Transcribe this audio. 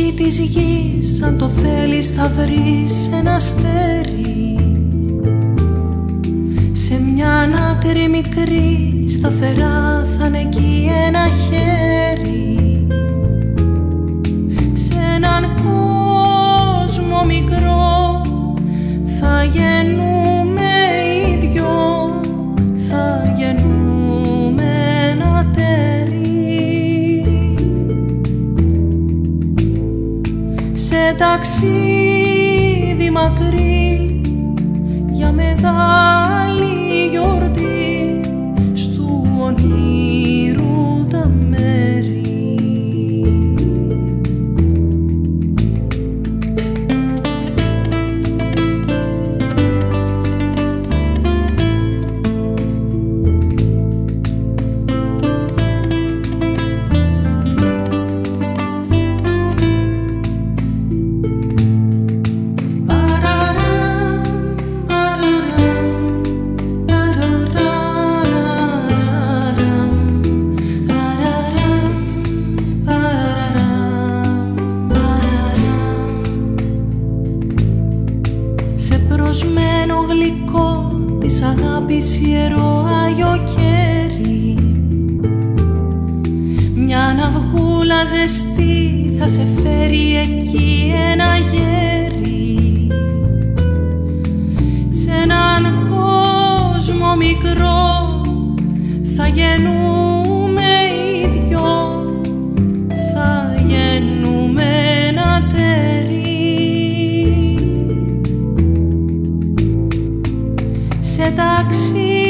άκη της γης, αν το θέλεις θα βρεις ένα αστέρι. Σε μια άκρη μικρή σταθερά θα είναι εκεί ένα χέρι. Σε έναν κόσμο μικρό θα γεννούμε οι δυο, θα γεννούμε ένα τέρι. Σε ταξίδι μακρύ για μεγάλη γιορτή, στου ονείρου τα μέρη. Σε προσμένο γλυκό της αγάπης ιερό Άγιο κέρι, μια ναυγούλα ζεστή θα σε φέρει εκεί ένα γέρι. Σε έναν κόσμο μικρό θα γεννούμε οι δυο, θα γεννούμε ένα τέρι. Σε ταξί